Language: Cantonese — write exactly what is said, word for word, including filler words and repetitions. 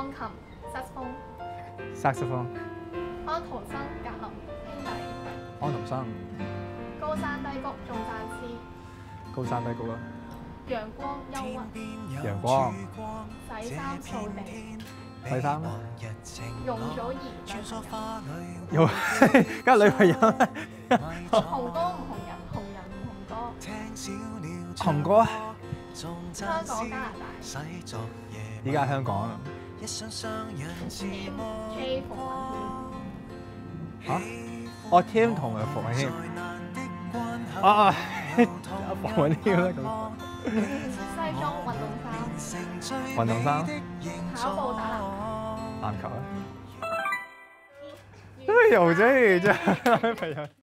鋼琴、薩風、 薩克斯風、 安徒生、格林兄弟、 安徒生、 高山低谷、頌讚詩、 高山低谷啦， 陽光憂鬱、 陽光、 洗衫掃地、 洗衫啦， 容祖兒、 有梗係女朋友啦， 紅歌唔紅人，紅人唔紅歌， 紅歌啊， 香港加拿大， 依家香港啊， 點 J 馮允嚇，我添同埋馮允謙，啊啊，馮允謙啦咁， 謙，西裝運動衫， 運動衫、 跑步打籃球。 籃球啊，哎又真係真係女朋友。